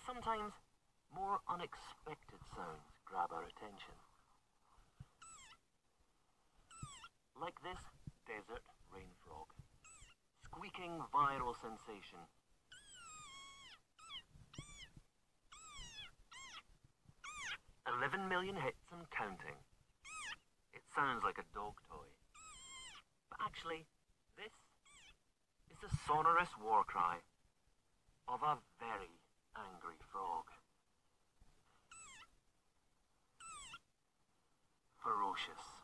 sometimes more unexpected sounds grab our attention. Like this desert rain frog. Squeaking viral sensation. "11 million hits and counting." It sounds like a dog toy. But actually, this is the sonorous war cry of a very angry frog. Ferocious.